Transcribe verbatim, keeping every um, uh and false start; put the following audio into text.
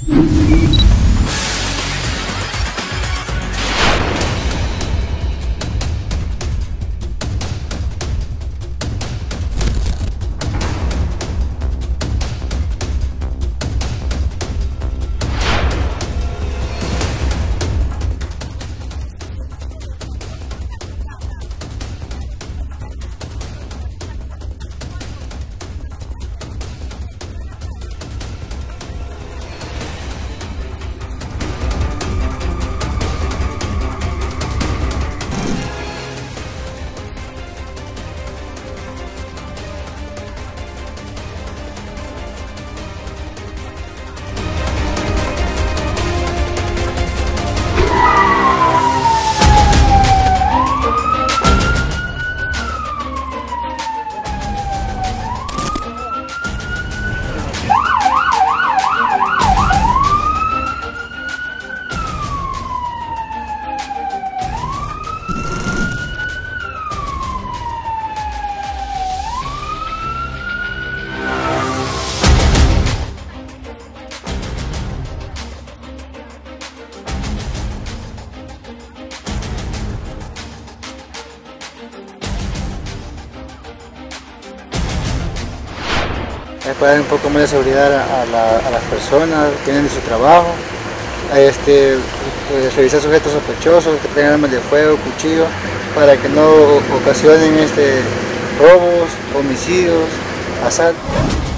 Para dar un poco más de seguridad a, la, a las personas que tienen su trabajo, este, pues, revisar sujetos sospechosos que tengan armas de fuego, cuchillo, para que no ocasionen este, robos, homicidios, asaltos.